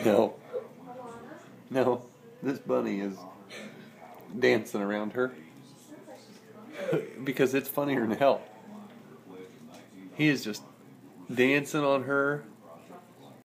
No. No. This bunny is dancing around her. Because it's funnier than hell. He is just dancing on her